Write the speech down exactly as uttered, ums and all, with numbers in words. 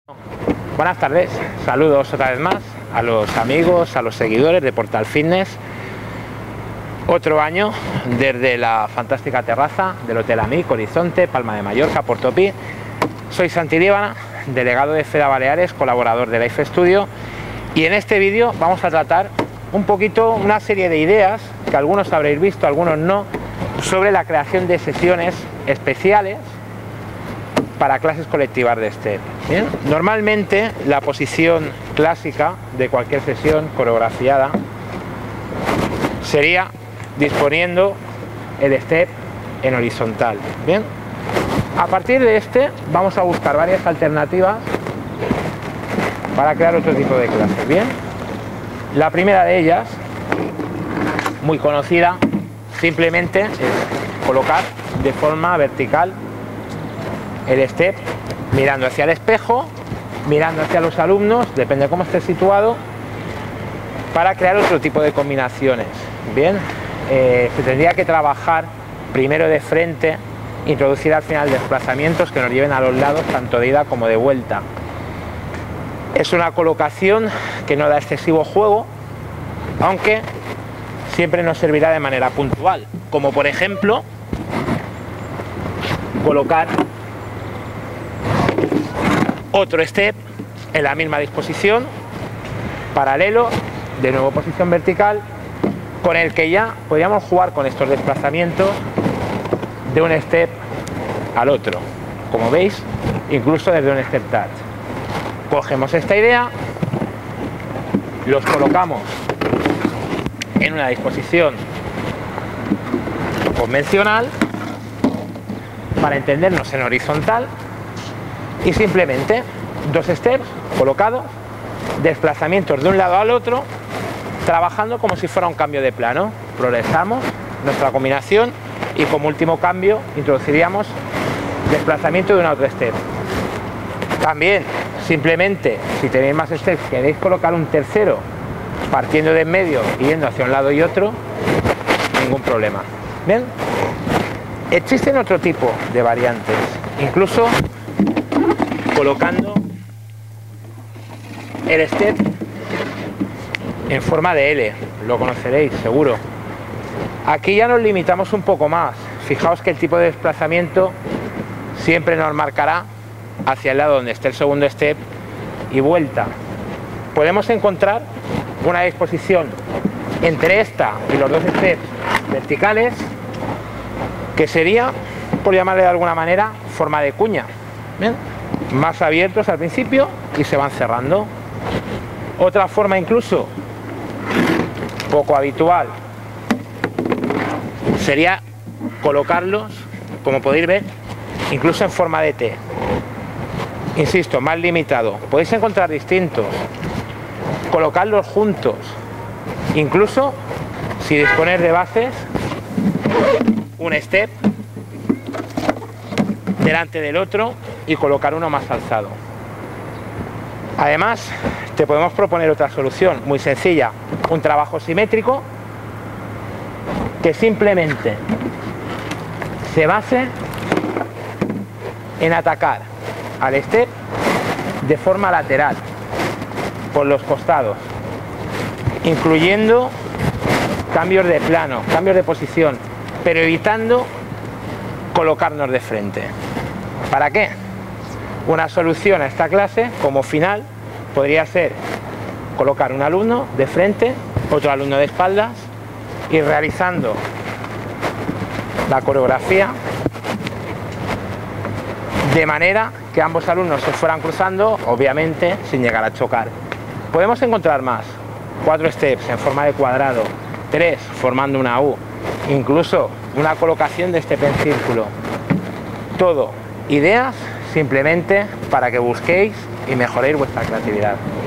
Buenas tardes, saludos otra vez más a los amigos, a los seguidores de Portal Fitness. Otro año desde la fantástica terraza del Hotel Amic, Horizonte, Palma de Mallorca, Portopí. Soy Santi Líbana, delegado de FEDA Baleares, colaborador de Life Studio, y en este vídeo vamos a tratar un poquito una serie de ideas que algunos habréis visto, algunos no, sobre la creación de sesiones especiales para clases colectivas de STEP. ¿Bien? Normalmente la posición clásica de cualquier sesión coreografiada sería disponiendo el STEP en horizontal. Bien, a partir de este vamos a buscar varias alternativas para crear otro tipo de clases. Bien, la primera de ellas, muy conocida, simplemente es colocar de forma vertical el STEP mirando hacia el espejo, mirando hacia los alumnos, depende de cómo esté situado, para crear otro tipo de combinaciones. Bien, eh, se tendría que trabajar primero de frente, introducir al final desplazamientos que nos lleven a los lados tanto de ida como de vuelta. Es una colocación que no da excesivo juego, aunque siempre nos servirá de manera puntual, como por ejemplo colocar otro step en la misma disposición, paralelo, de nuevo posición vertical, con el que ya podríamos jugar con estos desplazamientos de un step al otro, como veis, incluso desde un step touch. Cogemos esta idea, los colocamos en una disposición convencional para entendernos en horizontal y simplemente dos steps colocados, desplazamientos de un lado al otro, trabajando como si fuera un cambio de plano. Progresamos nuestra combinación y como último cambio introduciríamos desplazamiento de una otra step. También simplemente, si tenéis más steps, queréis colocar un tercero partiendo de en medio y yendo hacia un lado y otro, ningún problema. Bien, existen otro tipo de variantes, incluso colocando el step en forma de L, lo conoceréis seguro. Aquí ya nos limitamos un poco más. Fijaos que el tipo de desplazamiento siempre nos marcará hacia el lado donde esté el segundo step y vuelta. Podemos encontrar una disposición entre esta y los dos steps verticales que sería, por llamarle de alguna manera, forma de cuña. ¿Bien? Más abiertos al principio y se van cerrando. Otra forma, incluso poco habitual, sería colocarlos, como podéis ver, incluso en forma de T. Insisto, más limitado. Podéis encontrar distintos, colocarlos juntos, incluso si disponéis de bases, un step delante del otro y colocar uno más alzado. Además, te podemos proponer otra solución muy sencilla, un trabajo simétrico que simplemente se base en atacar al step de forma lateral por los costados, incluyendo cambios de plano, cambios de posición, pero evitando colocarnos de frente. ¿Para qué? Una solución a esta clase como final podría ser colocar un alumno de frente, otro alumno de espaldas, y realizando la coreografía de manera que ambos alumnos se fueran cruzando, obviamente sin llegar a chocar. Podemos encontrar más, cuatro steps en forma de cuadrado, tres formando una U, incluso una colocación de step en círculo. Todo ideas simplemente para que busquéis y mejoréis vuestra creatividad.